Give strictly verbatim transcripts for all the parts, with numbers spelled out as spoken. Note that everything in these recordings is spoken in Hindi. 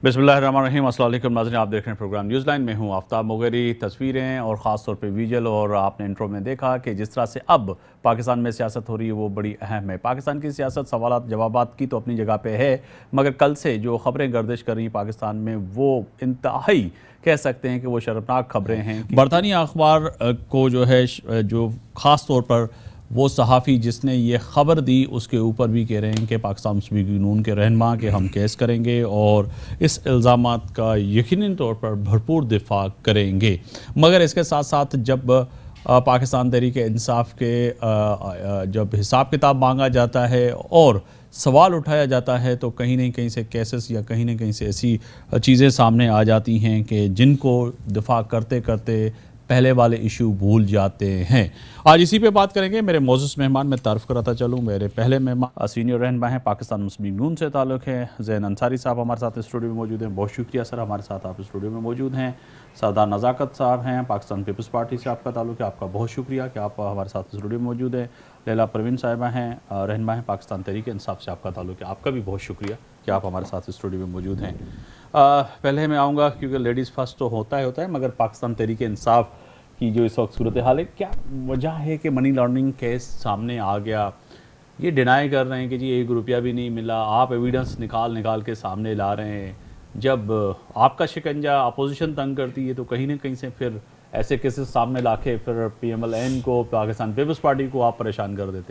बिस्मिल्लाहिर्रहमानिर्रहीम। अस्सलाम वालेकुम नाज़रीन, आप देख रहे हैं प्रोग्राम न्यूज़ लाइन में हूँ आफ्ताब मुगेरी। तस्वीरें और ख़ास तौर पे विजुअल, और आपने इंट्रो में देखा कि जिस तरह से अब पाकिस्तान में सियासत हो रही है वो बड़ी अहम है। पाकिस्तान की सियासत सवालात जवाबात की तो अपनी जगह पे है, मगर कल से जो ख़बरें गर्दिश कर रही हैं पाकिस्तान में वो इंतहाई कह सकते हैं कि वो शर्मनाक खबरें हैं। बरतानिया अखबार को जो है जो ख़ास तौर पर वो सहाफ़ी जिसने ये ख़बर दी उसके ऊपर भी कह रहे हैं कि पाकिस्तान मुस्लिम नून के रहनुमा के हम केस करेंगे और इस इल्ज़ामात का यकीनी तौर पर भरपूर दिफा करेंगे। मगर इसके साथ साथ जब पाकिस्तान तहरीक इंसाफ के जब हिसाब किताब मांगा जाता है और सवाल उठाया जाता है तो कहीं ना कहीं से केसेस या कहीं ना कहीं से ऐसी चीज़ें सामने आ जाती हैं कि जिनको दिफा करते करते पहले वाले इशू भूल जाते हैं। आज इसी पे बात करेंगे। मेरे मौजूद मेहमान में तारुफ कराता चलूँ, मेरे पहले मेहमान सीनियर रहनुमा हैं, पाकिस्तान मुस्लिम नून से ताल्लुक़ है, ज़ैन अंसारी साहब हमारे साथ स्टूडियो में मौजूद हैं। बहुत शुक्रिया सर, हमारे साथ आप स्टूडियो में मौजूद हैं। सरदार नज़ाकत साहब हैं, पाकिस्तान पीपल्स पार्टी से आपका ताल्लुक़ है, आपका बहुत शुक्रिया कि आप हमारे साथ स्टूडियो में मौजूद हैं। लैला परवीन साहिबा हैं, रहनुमा हैं, पाकिस्तान तहरीक इंसाफ से आपका ताल्लुक़ है, आपका भी बहुत शुक्रिया कि आप हमारे साथ स्टूडियो में मौजूद हैं। पहले मैं आऊँगा क्योंकि लेडीज़ फर्स्ट तो होता है होता है मगर पाकिस्तान तहरीक इंसाफ की जो इस वक्त सूरत हाल है, क्या वजह है कि मनी लॉन्ड्रिंग केस सामने आ गया? ये डिनाई कर रहे हैं कि जी एक रुपया भी नहीं मिला, आप एविडेंस निकाल निकाल के सामने ला रहे हैं। जब आपका शिकंजा अपोजिशन तंग करती है तो कहीं ना कहीं से फिर ऐसे केसेस सामने ला के फिर पी एम एल एन को, पाकिस्तान पीपल्स पार्टी को आप परेशान कर देते।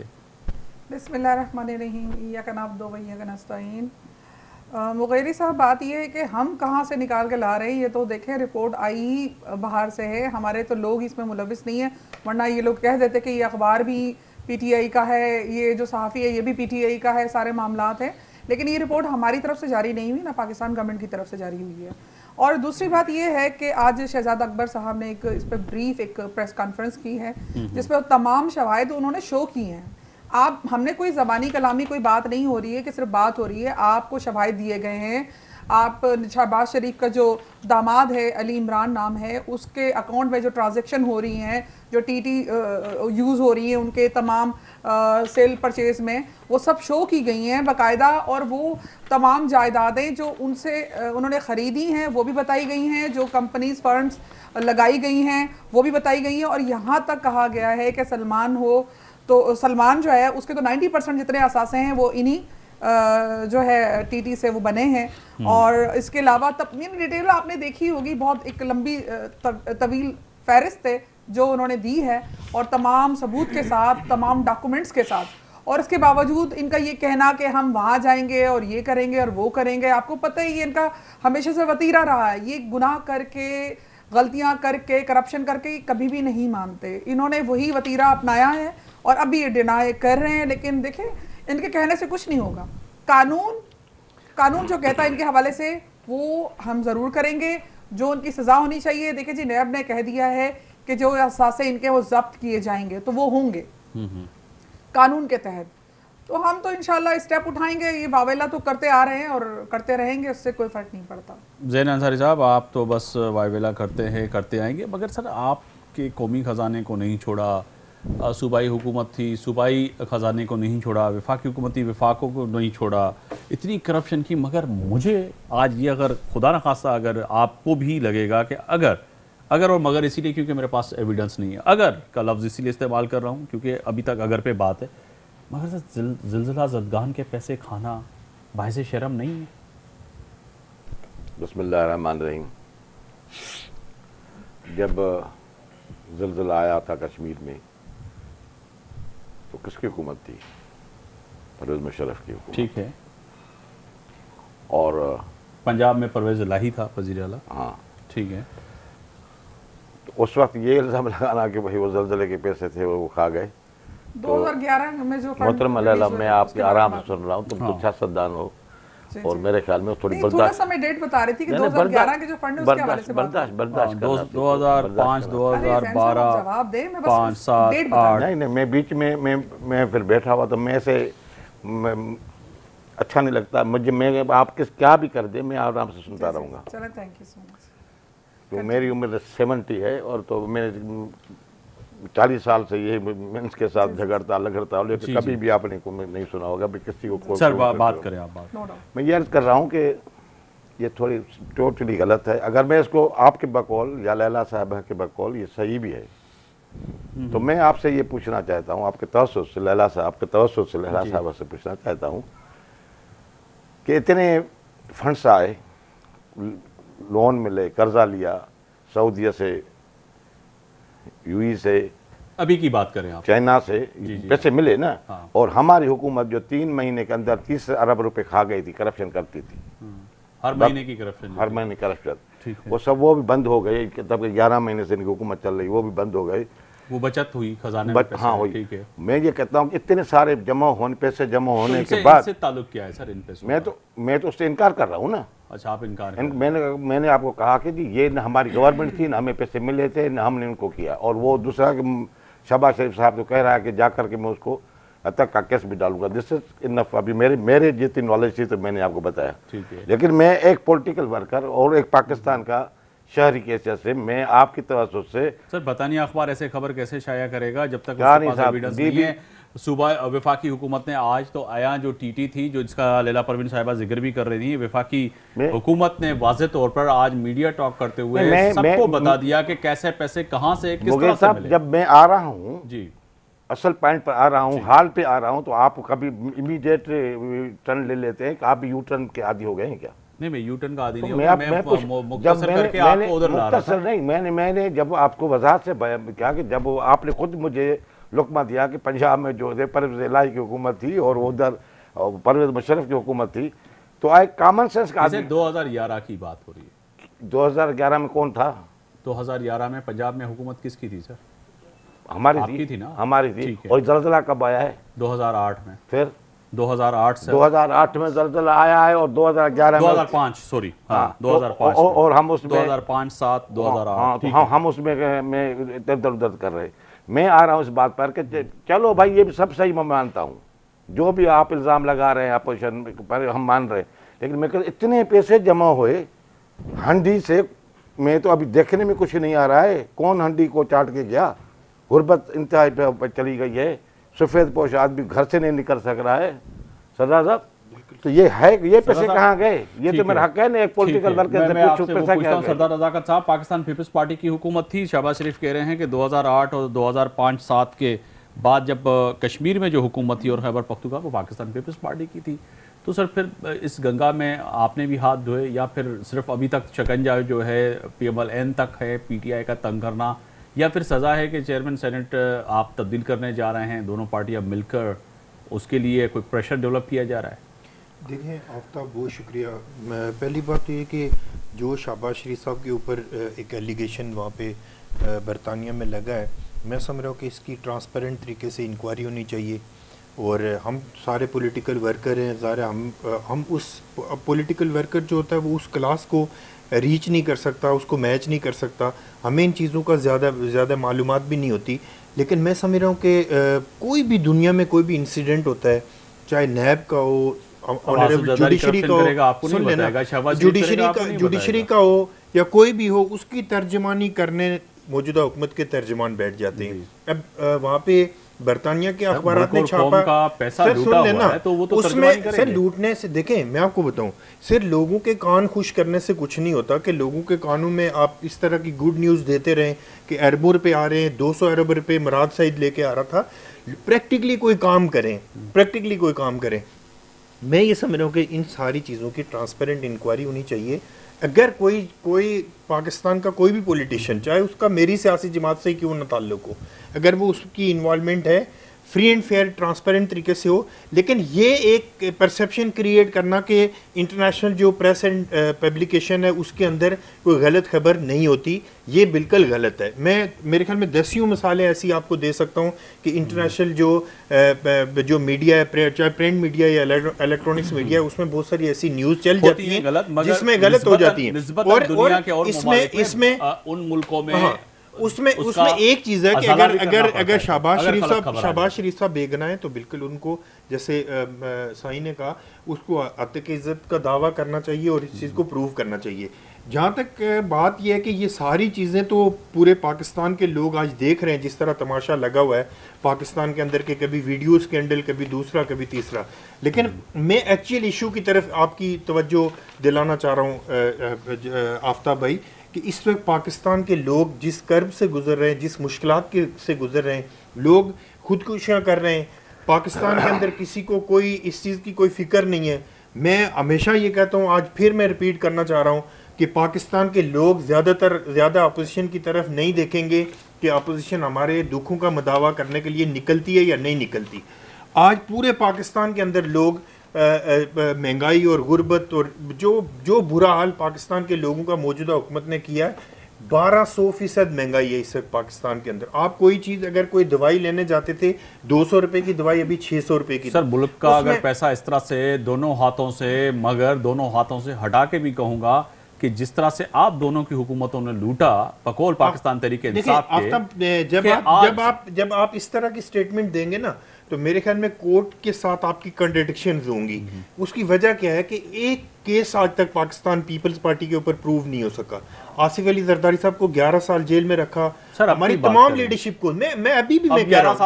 बिस्मिल्लाहिर्रहमानिर्रहीम, इय्याका नअब्दु व इय्याका नस्तईन। मुगैरी साहब, बात यह है कि हम कहाँ से निकाल के ला रहे हैं, ये तो देखें रिपोर्ट आई ही बाहर से है, हमारे तो लोग इसमें मुलविस नहीं है। वरना ये लोग कह देते कि ये अखबार भी पीटीआई का है, ये जो सहाफ़ी है ये भी पीटीआई का है, सारे मामलात हैं। लेकिन ये रिपोर्ट हमारी तरफ से जारी नहीं हुई, ना पाकिस्तान गवर्नमेंट की तरफ से जारी हुई है। और दूसरी बात यह है कि आज शहजादा अकबर साहब ने एक इस पर ब्रीफ एक प्रेस कॉन्फ्रेंस की है जिसपे तमाम शवाहिद उन्होंने शो की हैं। आप हमने कोई ज़बानी कलामी कोई बात नहीं हो रही है कि सिर्फ बात हो रही है, आपको शवाहिद दिए गए हैं। आप शहबाज शरीफ का जो दामाद है, अली इमरान नाम है, उसके अकाउंट में जो ट्रांजैक्शन हो रही हैं, जो टीटी यूज़ हो रही है उनके तमाम आ, सेल परचेज़ में, वो सब शो की गई हैं बाकायदा। और वो तमाम जायदादें जो उनसे उन्होंने ख़रीदी हैं वो भी बताई गई हैं, जो कंपनीज फर्म्स लगाई गई हैं वो भी बताई गई हैं। और यहाँ तक कहा गया है कि सलमान हो तो सलमान जो है उसके तो नब्बे परसेंट जितने असासे हैं वो इन्हीं जो है टीटी से वो बने हैं। और इसके अलावा तब डिटेल आपने देखी होगी, बहुत एक लंबी तवील फहरिस्त है जो उन्होंने दी है और तमाम सबूत के साथ, तमाम डॉक्यूमेंट्स के साथ। और इसके बावजूद इनका ये कहना कि हम वहाँ जाएंगे और ये करेंगे और वो करेंगे, आपको पता ही ये इनका हमेशा से वतीरा रहा है। ये गुनाह करके, गलतियाँ करके, करप्शन करके कभी भी नहीं मानते। इन्होंने वही वतीरा अपनाया है और अभी ये डिनाई कर रहे हैं। लेकिन देखें, इनके कहने से कुछ नहीं होगा। कानून कानून जो कहता है इनके हवाले से वो हम ज़रूर करेंगे, जो उनकी सज़ा होनी चाहिए। देखिए जी, नैब ने कह दिया है कि जो असासे इनके वो जब्त किए जाएंगे तो वो होंगे कानून के तहत। तो हम तो इंशाल्लाह स्टेप उठाएंगे। ये वावेला तो करते आ रहे हैं और करते रहेंगे, उससे कोई फ़र्क नहीं पड़ता। ज़ैन अंसारी साहब, आप तो बस वावेला करते हैं करते आएंगे, मगर सर आपके कौमी ख़जाने को नहीं छोड़ा, सूबाई हुकूमत थी, सूबाई ख़जाने को नहीं छोड़ा, वफाकी हुकूमत थी, वफाकों को नहीं छोड़ा, इतनी करप्शन की। मगर मुझे आज ये, अगर खुदा न खास्ता अगर आपको भी लगेगा कि अगर अगर और मगर इसीलिए क्योंकि मेरे पास एविडेंस नहीं है, अगर का लफ्ज़ इसीलिए इस्तेमाल कर रहा हूँ क्योंकि अभी तक अगर पे बात है, मगर सर ज़िलज़िला ज़दगान के पैसे खाना बाइसे शर्म नहीं है? बिस्मिल्लाहिर्रहमानिर्रहीम। जब ज़िलज़िला आया था कश्मीर में तो किसकी हुकूमत थी? परवेज़ मुशर्रफ की हुकूमत। ठीक है। और पंजाब में परवेज़ इलाही था वज़ीर आला। हाँ ठीक है। तो उस वक्त ये इल्ज़ाम लगाना कि भाई वो ज़लज़ले के पैसे थे वो खा गए। दो हज़ार ग्यारह में जो मोहतरम लैला, मैं आपके आराम से सुन रहा हूँ, तुम तो सियासतदान हो और मेरे ख्याल में थोड़ी बर्दाश्त समय डेट बता रही थी कि दो हज़ार ग्यारह के जो फंड उसके हवाले से बर्दाश्त बर्दाश्त दो हज़ार पाँच, दो हज़ार बारह, पाँच, सात, आठ। नहीं नहीं, मैं बीच में मैं मैं फिर बैठा हुआ तो मैं से अच्छा नहीं लगता मुझे। मैं आप किस क्या भी कर दे, मैं आराम से सुनता रहूँगा। चलो, थैंक यू सो मच। तो मेरी उम्र सेवेंटी है और तो मैंने चालीस साल से ये मेंस के साथ झगड़ता लगड़ता, लेकिन कभी भी आपने को नहीं सुना होगा भी किसी को। सर बात करें आप। बात मैं ये अर्ज कर रहा हूँ कि ये थोड़ी टोटली गलत है। अगर मैं इसको आपके बकौल या लैला साहब के बकौल ये सही भी है, तो मैं आपसे ये पूछना चाहता हूँ, आपके तवज्जुह से लैला साहब आपके तवज्जुह से लैला साहब से पूछना चाहता हूँ कि इतने फंड्स आए, लोन मिले, कर्जा लिया, सऊदीया से, यूई से, अभी की बात करें आप, चाइना से पैसे मिले ना। हाँ। और हमारी हुकूमत जो तीन महीने के अंदर तीस अरब रुपए खा गई थी, करप्शन करती थी, हर महीने की करप्शन, हर महीने करप्शन, है। वो सब वो भी बंद हो गई। तब ग्यारह महीने से इनकी हुकूमत चल रही, वो भी बंद हो गई, वो बचत हुई खजाने बच, में। हाँ हुई। ठीक है। मैं ये कहता हूँ इतने सारे जमा होने पैसे जमा होने तो इनसे, के बाद इनसे ताल्लुक क्या है सर इन पैसों? मैं तो मैं तो उससे इनकार कर रहा हूँ ना। अच्छा, आप इनकार कर इन, मैंने मैंने आपको कहा कि जी ये न हमारी गवर्नमेंट थी, न हमें पैसे मिले थे, न हमने उनको किया। और वो दूसरा शहबाज शरीफ साहब तो कह रहा है कि जा करके मैं उसको तक का केस भी डालूंगा। This is enough. अभी मेरे मेरे जितनी नॉलेज थी तो मैंने आपको बताया। ठीक है। लेकिन मैं एक पॉलिटिकल वर्कर और एक पाकिस्तान का शहरी के हैसियत से मैं आपकी तवज्जो से सर, बरतानिया अखबार ऐसे खबर कैसे शाया करेगा जब तक क्या उसके नहीं पास साहब, एविडेंस दी नहीं है? सुबह वफाकी हुकूमत ने आज तो आया जो टीटी थी, जो जिसका लैला परवीन साहिबा जिक्र भी कर रही थी, वफाकी हुकूमत ने वाज़े तौर पर आज मीडिया टॉक करते हुए सबको बता दिया कि कैसे पैसे कहां से किस तरह से मिले। जब मैं आ रहा हूं जी, असल पॉइंट पर आ रहा हूं, हाल पे आ रहा हूं, तो आप कभी इमीडिएट टर्न ले लेते हैं कि आप यू टर्न के आदी हो गए हैं क्या? नहीं, मैं यू टर्न का आदी नहीं हूं। मैं, मैं, मैं कुछ जब मैंने, आपको उधर ला रहा था। नहीं, मैंने मैंने जब आपको वजाहत से क्या कि जब आपने खुद मुझे लुकमा दिया कि पंजाब में जो है परवेज इलाही की हुकूमत थी और उधर परवेज मुशर्रफ की हुकूमत थी, तो एक कॉमन सेंस का आदमी। दो हजार ग्यारह की बात हो रही है। दो हजार ग्यारह में कौन था? दो हजार ग्यारह में पंजाब में हुकूमत किसकी थी सर? हमारी थी, थी ना? हमारी थी। और जलजला कब आया है? दो हजार आठ में। फिर दो हजार आठ से दो हजार आठ में जलजला आया है और दो हजार ग्यारह में दो हजार पाँच सॉरी हाँ दो हजार पाँच और, और हम उसमें दो हजार पाँच सात दो हजार आठ हाँ, हम उसमें में इधर उधर कर रहे। मैं आ रहा हूँ इस बात पर कि चलो भाई ये भी सब सही मैं मानता हूँ, जो भी आप इल्ज़ाम लगा रहे हैं अपोजिशन पर हम मान रहे हैं, लेकिन मैं इतने पैसे जमा हुए हंडी से, मैं तो अभी देखने में कुछ नहीं आ रहा है कौन हंडी को चाट के गया। गुर्बत इंतहा पे चली गई है, सफ़ेद पोश आदमी घर से नहीं निकल सक रहा है। सरदार साहब, तो ये है ये पैसे कहाँ गए? ये तो मेरा हक है ना एक पॉलिटिकल वर्कर से पूछूं पैसा क्या है। सरदार रज़ाकत साहब, पाकिस्तान पीपल्स पार्टी की हुकूमत थी, शहबाज शरीफ कह रहे हैं कि दो हजार आठ और दो हजार पाँच सात के बाद जब कश्मीर में जो हुकूमत थी और खैबर पख्तूनख्वा वो पाकिस्तान पीपल्स पार्टी की थी, तो सर फिर इस गंगा में आपने भी हाथ धोए या फिर सिर्फ अभी तक शिकंजा जो है पी एम एल एन तक है, पी टी आई का तंग करना, या फिर सज़ा है कि चेयरमैन सेनेट आप तब्दील करने जा रहे हैं, दोनों पार्टियां मिलकर, उसके लिए कोई प्रेशर डेवलप किया जा रहा है? देखिए आफ्ताब, बहुत शुक्रिया। पहली बात तो ये कि जो शहबाज शरीफ साहब के ऊपर एक एलिगेशन वहाँ पे बरतानिया में लगा है, मैं समझ रहा हूँ कि इसकी ट्रांसपेरेंट तरीके से इंक्वायरी होनी चाहिए। और हम सारे पॉलिटिकल वर्कर हैं, ज़ाहिर हम हम उस पॉलिटिकल वर्कर जो होता है वो उस क्लास को रीच नहीं कर सकता, उसको मैच नहीं कर सकता, हमें इन चीज़ों का ज़्यादा ज़्यादा मालूमात भी नहीं होती। लेकिन मैं समझ रहा हूँ कि कोई भी दुनिया में कोई भी इंसिडेंट होता है, चाहे नैब का हो, जुडिशरी का हो, सुन लेना, जुडिशरी का जुडिशरी का हो या कोई भी हो, उसकी तर्जमानी करने मौजूदा हुकूमत के तर्जमान बैठ जाते हैं। अब वहाँ पे बरतानिया के अखबार ने छापा का पैसा लूटा हुआ है, तो वो तो उसमें सर लूटने से, देखें मैं आपको बताऊं, सिर्फ लोगों के कान खुश करने से कुछ नहीं होता कि लोगों के कानों में आप इस तरह की गुड न्यूज़ देते रहें कि अरबों रुपये आ रहे हैं, दो सौ अरब रुपये मुराद सईद लेके आ रहा था। प्रैक्टिकली कोई काम करें, प्रैक्टिकली कोई काम करें। मैं ये समझ रहा हूँ कि इन सारी चीज़ों की ट्रांसपेरेंट इंक्वायरी होनी चाहिए। अगर कोई कोई पाकिस्तान का कोई भी पॉलिटिशियन, चाहे उसका मेरी सियासी जमात से क्यों न ताल्लुक हो, अगर वो उसकी इन्वॉल्वमेंट है फ्री एंड फेयर ट्रांसपेरेंट तरीके से हो, लेकिन ये एक परसेप्शन क्रिएट करना कि इंटरनेशनल जो प्रेस एंड पब्लिकेशन है उसके अंदर कोई गलत खबर नहीं होती, ये बिल्कुल गलत है। मैं मेरे ख्याल में दसियों मिसालें ऐसी आपको दे सकता हूँ कि इंटरनेशनल जो आ, जो मीडिया है, चाहे प्रिंट मीडिया या इलेक्ट्रॉनिक्स मीडिया है, उसमें बहुत सारी ऐसी न्यूज़ चल जाती है जिसमें गलत हो जाती है। और इसमें इसमें उन मुल्कों में उसमें उसमें एक चीज़ है कि अगर अगर अगर शहबाज शरीफ साहब शहबाज शरीफ साहब बेगना है तो बिल्कुल उनको, जैसे साईं ने कहा, उसको अत की इज्जत का दावा करना चाहिए और इस चीज़ को प्रूव करना चाहिए। जहाँ तक बात यह है कि ये सारी चीज़ें तो पूरे पाकिस्तान के लोग आज देख रहे हैं, जिस तरह तमाशा लगा हुआ है पाकिस्तान के अंदर के, कभी वीडियो स्कैंडल, कभी दूसरा, कभी तीसरा। लेकिन मैं एक्चुअल इशू की तरफ आपकी तवज्जो दिलाना चाह रहा हूँ आफ्ताब भाई, कि इस वक्त पाकिस्तान के लोग जिस कर्ब से गुजर रहे हैं, जिस मुश्किलात के से गुजर रहे हैं, लोग खुदकुशियाँ कर रहे हैं, पाकिस्तान के अंदर किसी को कोई इस चीज़ की कोई फिक्र नहीं है। मैं हमेशा ये कहता हूँ, आज फिर मैं रिपीट करना चाह रहा हूँ कि पाकिस्तान के लोग ज़्यादातर ज़्यादा अपोजिशन की तरफ नहीं देखेंगे कि अपोजिशन हमारे दुखों का मदावा करने के लिए निकलती है या नहीं निकलती। आज पूरे पाकिस्तान के अंदर लोग महंगाई और गुर्बत और जो जो बुरा हाल पाकिस्तान के लोगों का मौजूदा हुकूमत ने किया है, बारह सौ फीसद महंगाई है इस वक्त पाकिस्तान के अंदर। आप कोई चीज़ अगर कोई दवाई लेने जाते थे दो सौ रुपए की दवाई अभी छः सौ रुपए की। सर मुल्क का अगर पैसा इस तरह से दोनों हाथों से, मगर दोनों हाथों से हटा के भी कहूँगा कि जिस तरह से आप दोनों की हुकूमतों ने लूटा बकौल पाकिस्तान तरीके इंसाफ के, जब आप जब आप जब आप इस तरह की स्टेटमेंट देंगे ना, तो मेरे ख्याल में कोर्ट के साथ आपकी कंट्रडिक्शंस होंगी। उसकी वजह क्या है कि एक केस आज तक पाकिस्तान पीपल्स पार्टी के ऊपर प्रूव नहीं हो सका। आसिफ अली जरदारी साहब को ग्यारह साल जेल में रखा, सर हमारी तमाम लीडरशिप को, मैं मैं अभी भी मैं कह रहा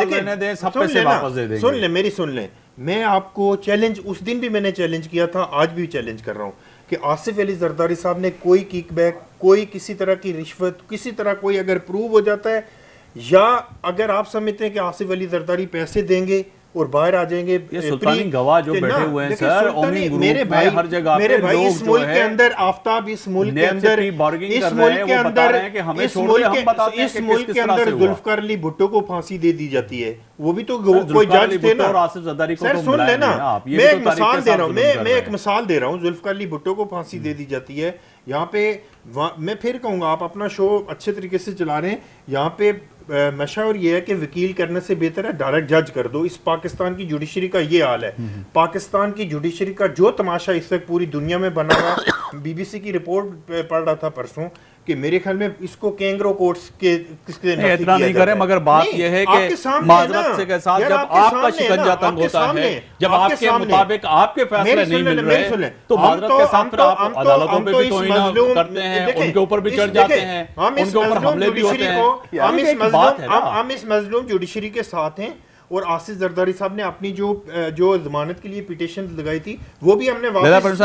हूँ, सुन ले मेरी सुन ले मैं आपको चैलेंज, उस दिन भी मैंने चैलेंज किया था, आज भी चैलेंज कर रहा हूँ कि आसिफ अली जरदारी साहब ने कोई किकबैक, कोई किसी तरह की रिश्वत, किसी तरह कोई अगर प्रूव हो जाता है, या अगर आप समझते हैं कि आसिफ अली जरदारी पैसे देंगे और बाहर आ जाएंगे, ये सुल्तानी गवाह जो बैठे हुए हैं सर, ओमी ग्रुप मेरे भाई हर जगह मेरे भाई इस मुल्क के अंदर, आफ्ताब इस मुल्क के अंदर इस मुल्क के अंदर इस मुल्क इस मुल्क के अंदर जुल्फकार अली भुट्टो को फांसी दे दी जाती है। वो भी तो कोई जज थे ना। सर सुन लेना, मैं एक मिसाल दे रहा हूँ, मैं मैं एक मिसाल दे रहा हूँ, जुल्फकार अली भुट्टो को फांसी दे दी जाती है। यहाँ पे मैं फिर कहूँगा, आप अपना शो अच्छे तरीके से चला रहे हैं, यहाँ पे मशवरा ये है कि वकील करने से बेहतर है डायरेक्ट जज कर दो। इस पाकिस्तान की जुडिशरी का ये हाल है। पाकिस्तान की जुडिशरी का जो तमाशा इस वक्त पूरी दुनिया में बना हुआ, बीबीसी की रिपोर्ट पढ़ रहा था परसों कि मेरे ख्याल में इसको कैंगरो कोर्ट्स के किसके इतना नहीं करे, मगर बात यह है कि माजरत से के साथ जब आपका शिकंजा तंग होता है, जब आपके मुताबिक आपके फैसले नहीं मिल रहे, तो माजरत के साथ फिर आप अदालतों पे भी तौहीन करते हैं, उनके ऊपर भी चढ़ जाते हैं, उनके ऊपर हमले भी होते हैं। हम इस मजलूम जुडिशरी के साथ हैं। और आसिफ जरदारी साहब ने अपनी जो जो जमानत के लिए पिटीशन लगाई थी, वो भी हमने वापस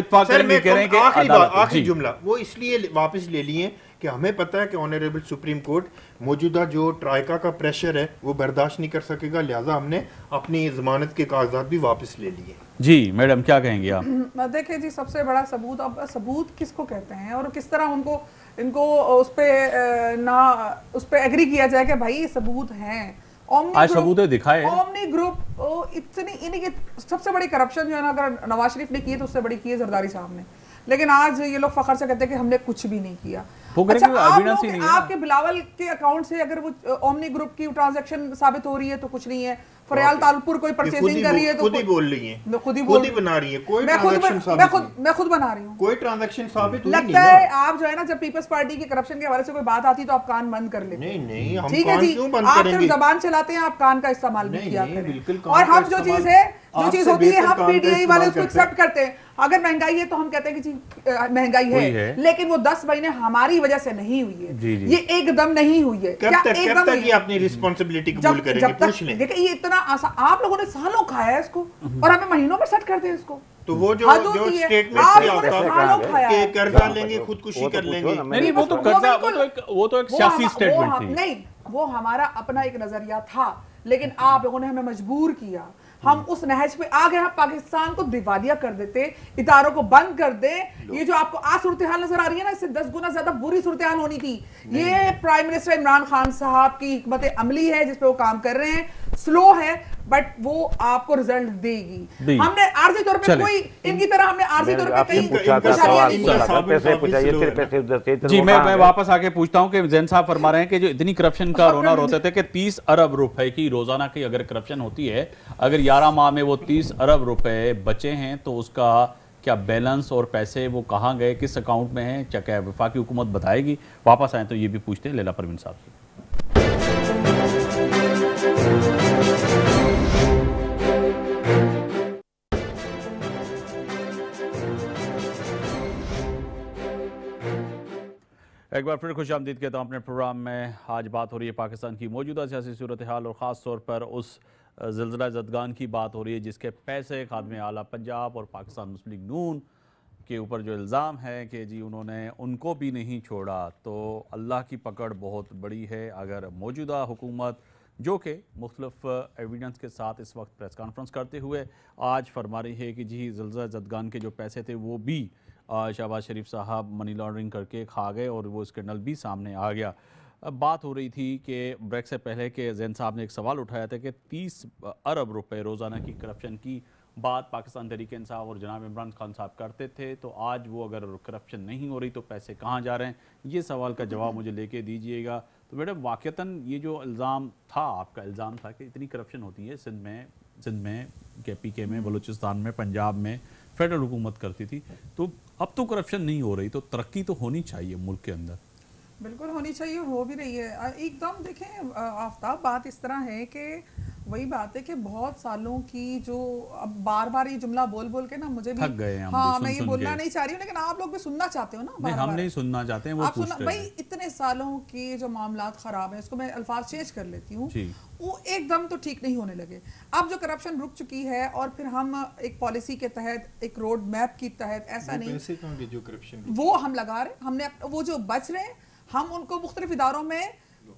आखिरी जुमला वो इसलिए वापस ले लिए कि हमें पता है कि ऑनरेबल सुप्रीम कोर्ट मौजूदा जो ट्राइका का प्रेशर है वो बर्दाश्त नहीं कर सकेगा, लिहाजा हमने अपनी जमानत के कागजात भी वापस ले लिए। जी मैडम क्या कहेंगे आप? देखिए जी, सबसे बड़ा सबूत, अब सबूत किसको कहते हैं और किस तरह उनको इनको उस पे ना उस पे एग्री किया जाए कि भाई ये सबूत हैं। आज सबूत दिखाए। ओमनी ग्रुप इतनी इन्हीं की सबसे बड़ी करप्शन जो है ना, अगर नवाज शरीफ ने की है तो उससे बड़ी की है जरदारी साहब ने, लेकिन आज ये लोग फखर से कहते हैं कि हमने कुछ भी नहीं किया। अच्छा, आप लोग नहीं आपके बिलावल के अकाउंट से अगर वो ओमनी ग्रुप की ट्रांजैक्शन साबित हो रही है तो कुछ नहीं है, फरियाल तालपुर कोई परचेजिंग कर रही है तो खुद ही बोल रही है, मैं खुद ही खुद ही बना रही है, कोई मैं खुद मैं खुद मैं खुद बना रही हूँ, कोई ट्रांजैक्शन साबित लगता है। आप जो है ना, जब पीपल्स पार्टी के करप्शन के हवाले से कोई बात आती तो आप कान बंद कर लेते। नहीं नहीं, हम ठीक है जी, आप सिर्फ जबान चलाते हैं, आप कान का इस्तेमाल नहीं किया करें। और हम जो चीज है जो चीज होती है हम पीटीआई वाले उसको एक्सेप्ट करते हैं। अगर महंगाई है तो हम कहते हैं कि जी महंगाई है, है, लेकिन वो दस महीने हमारी वजह से नहीं हुई है, जी जी। ये एकदम नहीं हुई है। कब तक कब तक ये अपनी रिस्पांसिबिलिटी कबूल करेंगे? पूछ लें। देखिए ये इतना आसान, आप लोगों ने सालों खाया है इसको और हमें महीनों में सेट कर दिया इसको। तो वो जो जो स्टेटमेंट के कर्जा लेंगे खुदकुशी कर लेंगे, नहीं वो तो कर्जा वो तो एक वो तो एक सियासी स्टेटमेंट थी। नहीं, वो हमारा अपना एक नजरिया था, लेकिन आप लोगों ने हमें मजबूर किया। हम उस नहज पे आ गए, हम पाकिस्तान को दिवालिया कर देते, इदारों को बंद कर दे। ये जो आपको आज सूरत हाल नजर आ रही है ना, इससे दस गुना ज्यादा बुरी सूरत हाल होनी थी। ये प्राइम मिनिस्टर इमरान खान साहब की हिकमत अमली है जिस पे वो काम कर रहे हैं। स्लो है बट वो आपको रिजल्ट देगी। हमने आरजी तौर पे कोई इनकी तरह हमने आरजी तौर पे कहीं जी मैं मैं वापस आके पूछता हूं कि जैन साहब फरमा रहे हैं कि जो इतनी करप्शन का रोना रोते थे कि तीस अरब रुपए की रोजाना की अगर करप्शन होती है, अगर ग्यारह माह में वो तीस अरब रुपए बचे हैं तो उसका क्या बैलेंस और पैसे वो कहाँ गए, किस अकाउंट में है, क्या वफाकी हुकूमत बताएगी? वापस आए तो ये भी पूछते हैं लेला परवीन साहब से। एक बार फिर खुश आमदीद कहता हूँ अपने प्रोग्राम में। आज बात हो रही है पाकिस्तान की मौजूदा सियासी सूरत हाल और ख़ास तौर पर उस ज़िलज़िला ज़दगान की बात हो रही है जिसके पैसे खादमे आला पंजाब और पाकिस्तान मुस्लिम लीग नून के ऊपर जो इल्ज़ाम है कि जी उन्होंने उनको भी नहीं छोड़ा। तो अल्लाह की पकड़ बहुत बड़ी है। अगर मौजूदा हुकूमत जो कि मुख्तलिफ एविडेंस के साथ इस वक्त प्रेस कॉन्फ्रेंस करते हुए आज फरमा रही है कि जी ज़िलज़िला ज़दगान के जो पैसे थे वो भी शहबाज शरीफ साहब मनी लॉन्ड्रिंग करके खा गए और वो स्कैंडल भी सामने आ गया। अब बात हो रही थी कि ब्रेक से पहले के जैन साहब ने एक सवाल उठाया था कि तीस अरब रुपए रोज़ाना की करप्शन की बात पाकिस्तान तहरीक इंसाफ और जनाब इमरान खान साहब करते थे, तो आज वो अगर करप्शन नहीं हो रही तो पैसे कहाँ जा रहे हैं, ये सवाल का जवाब मुझे लेके दीजिएगा। तो मैडम वाक़तन ये जो इल्ज़ाम था, आपका इल्ज़ाम था कि इतनी करप्शन होती है सिंध में, सिंध में के पी के में, बलूचिस्तान में, पंजाब में फेडरल हुकूमत करती थी, तो अब तो करप्शन नहीं हो रही, तो तरक्की तो होनी चाहिए मुल्क के अंदर। बिल्कुल होनी चाहिए, हो भी रही है एकदम। देखें आफ्ताब, बात इस तरह है कि वही बात है कि बहुत सालों की जो अब बार बार ये जुमला बोल बोल के ना मुझे भी थक गए हम। हाँ, भी मैं सुन, ये बोलना नहीं चाह रही हूँ, लेकिन आप लोग भी सुनना चाहते हो ना। नहीं, हम नहीं सुनना चाहते हैं, वो पूछ रहे हैं। भाई इतने सालों के जो मामलात खराब हैं, इसको मैं अल्फाज चेंज कर लेती हूँ, वो एकदम तो ठीक नहीं होने लगे। अब जो करप्शन रुक चुकी है और फिर हम एक पॉलिसी के तहत, एक रोड मैप के तहत, ऐसा नहीं पैसे कहाँ गए जो करप्शन वो हम लगा रहे, हमने वो जो बच रहे हैं हम उनको मुख्तलिफ इदारों में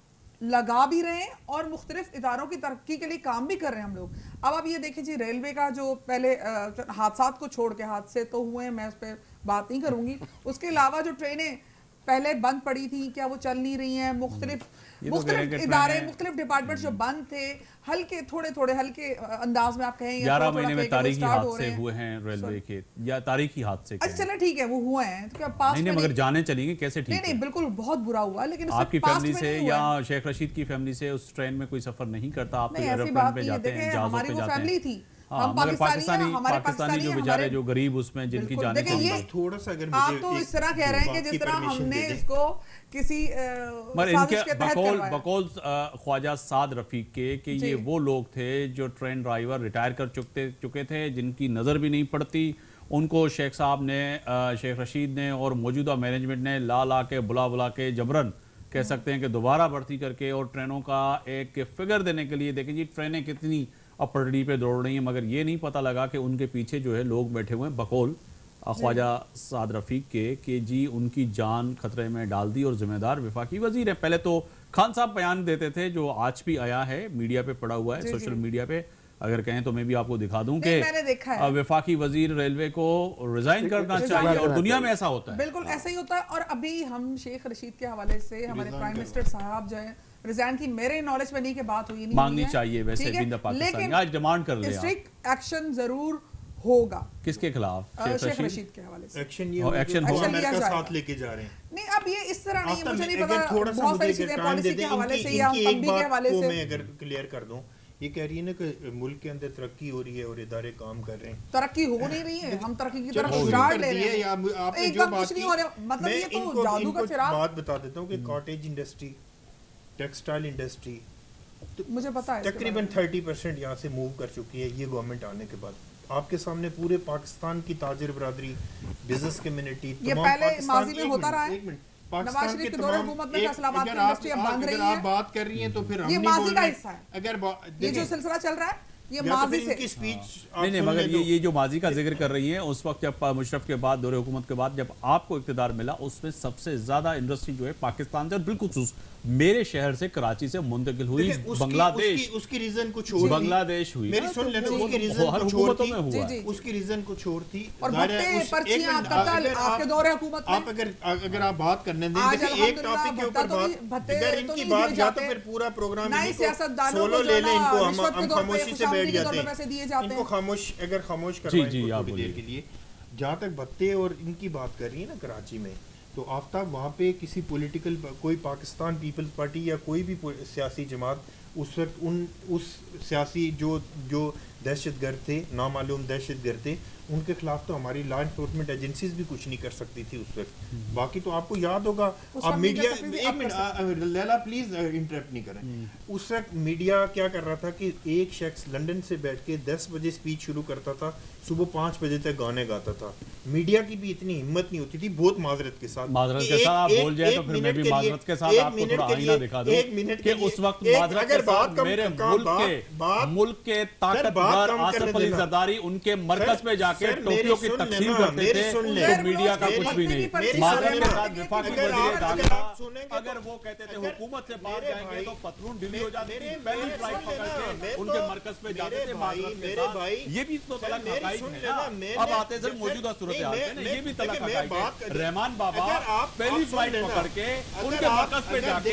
लगा भी रहे हैं और मुख्तलिफ इदारों की तरक्की के लिए काम भी कर रहे हैं हम लोग। अब आप ये देखिए जी, रेलवे का जो पहले हादसा को छोड़ के, हादसे तो हुए, मैं उस पर बात नहीं करूंगी, उसके अलावा जो ट्रेनें पहले बंद पड़ी थी, क्या वो चल नहीं रही हैं, मुख्तलिफ मुख्तलिफ इदारे, मुख्तलिफ डिपार्टमेंट जो बंद थे, हल्के थोड़े थोड़े हल्के अंदाज में आप कहें ग्यारह महीने में तारीखी हादसे हुए हैं रेलवे के, या तारीखी हादसे। अच्छा चलो ठीक है, वो हुए हैं तो क्या पास नहीं, नहीं, मगर जाने चलेंगे कैसे? ठीक नहीं नहीं, बिल्कुल बहुत बुरा हुआ, लेकिन आपकी फैमिली से या शेख रशीद की फैमिली से उस ट्रेन में कोई सफर नहीं करता, आप तो एरोप्लेन पे जाते हैं, जहाज़ों पे जाते हैं। थी हम मगर पाकिस्तानी पाकिस्तानी जो बेचारे जो गरीब उसमें जिनकी जाने के लिए थोड़ा सा, अगर आप तो इस तरह कह रहे हैं कि जिस तरह हमने इसको किसी मगर इनके बकौल बकौल ख्वाजा साद रफीक के कि ये वो लोग थे जो ट्रेन ड्राइवर रिटायर कर चुके चुके थे, जिनकी नज़र भी नहीं पड़ती, उनको शेख साहब ने, शेख रशीद ने और मौजूदा मैनेजमेंट ने ला ला के बुला बुला के जबरन कह सकते हैं कि दोबारा भर्ती करके और ट्रेनों का एक फिगर देने के लिए, देखें जी ट्रेनें कितनी अब पटड़ी पे दौड़ रही हैं, मगर ये नहीं पता लगा कि उनके पीछे जो है लोग बैठे हुए हैं बकौल ख्वाजा साद रफीक के कि जी उनकी जान खतरे में डाल दी और जिम्मेदार वफाकी वजीर है। पहले तो खान साहब बयान देते थे, जो आज भी आया है, मीडिया पे पड़ा हुआ है, सोशल मीडिया पे, अगर कहें तो मैं भी आपको दिखा दूं कि वफाकी वजीर रेलवे को रिजाइन करना चाहिए, और दुनिया में ऐसा होता है, बिल्कुल ऐसा ही होता है। और अभी हम शेख रशीद के हवाले से हमारे प्राइम मिनिस्टर साहब जो है रिजाइन की, मेरे नॉलेज में नहीं कि बात हुई नहीं, मांगनी चाहिए वैसे बिंदा पाकिस्तानी, आज डिमांड कर ले, स्ट्रिक्ट एक्शन जरूर होगा। किसके खिलाफ? शेख रशीद के हवाले से एक्शन ये एक्शन अमेरिका साथ लेके जा रहे हैं। नहीं, अब ये इस तरह नहीं, मुझे नहीं पता, बहुत सारी चीजें पॉलिसी के हवाले से या पब्लिक के हवाले से मैं अगर क्लियर कर दूं, ये कह रही है ना कि मुल्क के अंदर तरक्की हो रही है और इदारे काम कर रहे हैं। तरक्की हो नहीं रही है, हम तरक्की की तरफ स्टार्ट ले रहे हैं। आपने जो बात की, मतलब ये तो जादू का चिराग। बात बता देता हूँ कि कॉटेज इंडस्ट्री, टेक्सटाइल इंडस्ट्री, तो मुझे पता है तकरीबन थर्टी परसेंट यहाँ से मूव कर चुकी है ये गवर्नमेंट आने के बाद। आपके सामने पूरे पाकिस्तान की ताजिर बरादरी, बिजनेस कम्युनिटी, ये पहले माजी में होता रहा है। पाकिस्तान के तमाम, अगर आप बात कर रही हैं तो फिर हम नहीं बोल रहे, अगर ये जो सिलसिला चल रहा है ये माजी से स्पीच नहीं नहीं, मगर ये ये जो माजी का जिक्र कर रही है, उस वक्त जब मुशर्रफ के बाद, दौरे हुकूमत के बाद जब आपको इक़्तिदार मिला, उसमें सबसे ज्यादा इंडस्ट्री जो है पाकिस्तान से, बिल्कुल मेरे शहर से, कराची से मुंतकिल हुई बांग्लादेश। उसकी रीजन कुछ और, बांग्लादेश हुई, मेरी सुन लेना, उसकी रीजन कुछ और थी, उसकी रीजन कुछ और थी। और आपके दौरे हुकूमत में, आप अगर अगर आप बात करने दें, एक टॉपिक के ऊपर बात, अगर इनकी बात जा तो फिर पूरा प्रोग्राम सोलो ले लें, इनको हम खामोशी से बैठ जाते हैं, इनको खामोश, अगर खामोश करवाएं थोड़ी देर के लिए। जहाँ तक भत्ते और इनकी बात कर रही है ना कराची में, तो आफ्ताब वहाँ पे किसी पॉलिटिकल, कोई पाकिस्तान पीपल्स पार्टी या कोई भी सियासी जमात उस वक्त उन उस सियासी जो जो दहशतगर्द थे, नामालूम दहशतगर्द थे, उनके खिलाफ तो हमारी लॉ एनफोर्समेंट एजेंसीज भी कुछ नहीं कर सकती थी उस वक्त। बाकी तो आपको याद होगा, अब मीडिया, एक मिनट लैला प्लीज इंटरप्ट नहीं करें। उस वक्त मीडिया क्या कर रहा था कि एक शख्स लंदन से बैठ के दस बजे स्पीच शुरू करता था, सुबह पाँच बजे तक गाने गाता था। मीडिया की भी इतनी हिम्मत नहीं होती थी, बहुत माजरत के साथ माजरत के साथ आप बोल जाए तो फिर मैं भी माजरत के साथ आपको थोड़ा आईना दिखा दूं एक मिनट कि उस वक्त माजरत के साथ मेरे मुल्क के मुल्क के ताकतवर आसिफ अली जरदारी उनके मरकज में जाके टोपियों की तकसीम करते थे, तो मीडिया का कुछ भी नहीं। माजरत के साथ विफाकी वज़ीर दाखिला अगर वो कहते थे हुकूमत से बाहर जाएंगे तो पतलून ढीली हो जाती थी, पहली फ्लाइट पकड़ के उनके मरकज पे जाते थे माजरत के साथ। ये भी तो गलत हकाइक है ना। अब आते सर मौजूदा सूरत हाल है, ये भी तलक हकाइक है। रहमान बाबा पहली फ्लाइट पकड़ के उनके मरकज पे जाके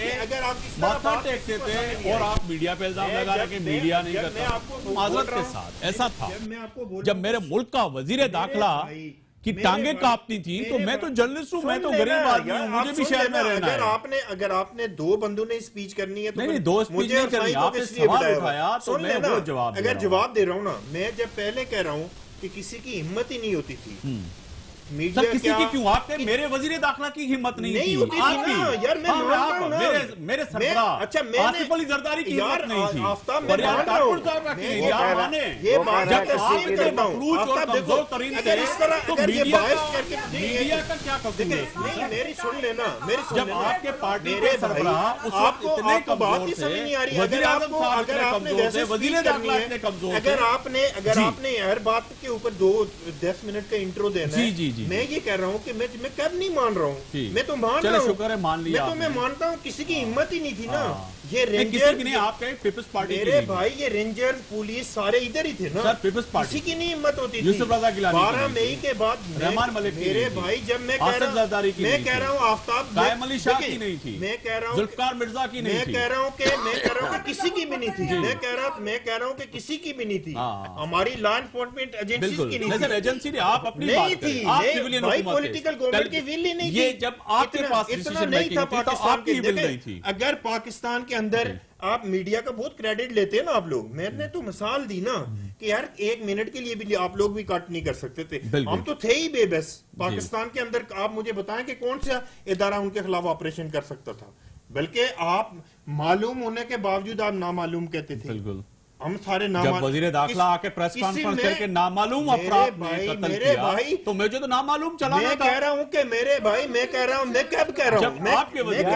माथा टेकते थे और आप मीडिया पे इल्जाम लगा रहे कि मीडिया नहीं करता। माजरत के साथ ऐसा था जब मेरे मुल्क का वजीर दाखिला की टांगे कांपती थी तो मैं तो जर्नलिस्ट हूँ, मैं तो गरीब आदमी हूँ, मुझे भी शहर में रहना है। आपने अगर आपने दो बंदों ने स्पीच करनी है तो नहीं, नहीं दो स्पीच नहीं करनी, आपने सवाल उठाया तो मैं वो जवाब अगर जवाब दे रहा हूँ ना, मैं जब पहले कह रहा हूँ कि किसी की हिम्मत ही नहीं होती थी मीडिया, किसी की क्यों, आपके मेरे वजीर दाखिला की हिम्मत नहीं, नहीं थी होती आपकी, यार मैं आप, मेरे मेरे सरबराह अच्छा आसिफ अली जरदारी की हिम्मत नहीं थी, आफ्ताब पर यार ठाकुर साहब की नहीं, आप माने ये बात जब आप इतने मखलूज और कमजोर तरीन थे तो मीडिया मीडिया का क्या कसूर है? नहीं मेरी सुन लेना, मेरी सुन जब आपके पार्टी के सरबराह उस वक्त इतने कमजोर थे, वजीर आजम साहब इतने कमजोर थे, वजीर दाखिला इतने कमजोर थे, अगर आपने अगर आपने हर बात के ऊपर दो दस मिनट का इंट्रो देना है, जी जी मैं ये कह रहा हूँ कि मैं मैं कब नहीं मान रहा हूँ, मैं तो मान रहा हूँ, शुक्र है मान लिया, मैं तो मैं मानता हूँ किसी की हिम्मत ही नहीं थी ना। ये रेंजर नहीं, आप कहें पीपल्स पार्टी मेरे भाई, ये रेंजर पुलिस सारे इधर ही थे ना, सर पीपल्स पार्टी किसी की नहीं हिम्मत होती थी। यूसुफ रजा गिलानी बारह मई के बाद रहमान मलिक मेरे भाई, जब मैं कह रहा हूँ मैं कह रहा हूँ आफ्ताब कायम अली शाह की नहीं थी, मैं कह रहा हूँ जुल्फकार मिर्जा की नहीं थी, मैं कह रहा हूँ कि मैं कह रहा हूँ कि किसी की भी नहीं थी, मैं कह रहा मैं कह रहा हूँ कि किसी की भी नहीं थी, हमारी लॉ एनफोर्समेंट एजेंसी की नहीं थी, एजेंसी ने आप अपनी नहीं थी, भाई पॉलिटिकल गवर्नमेंट की विल ही नहीं थी। ये जब आपके पास इतना नहीं था पाकिस्तान की, अगर पाकिस्तान के अंदर आप मीडिया का बहुत क्रेडिट लेते हैं ना आप लोग, मैंने तो मिसाल दी ना कि यार एक मिनट के लिए भी आप लोग भी कट नहीं कर सकते थे, हम तो थे ही बेबस पाकिस्तान के अंदर। आप मुझे बताएं कि कौन सा इदारा उनके खिलाफ ऑपरेशन कर सकता था, बल्कि आप मालूम होने के बावजूद आप नामालूम कहते थे। बिल्कुल हम सारे नाम, जब वजीर दाखिला आके प्रेस कॉन्फ्रेंस करके नामालूम अफराद ने कत्ल किया तो मुझे तो नामालूम चला मैं कह रहा हूँ कि मेरे भाई मैं कह रहा हूँ मैं कब कह रहा हूँ मैं आपके वजीर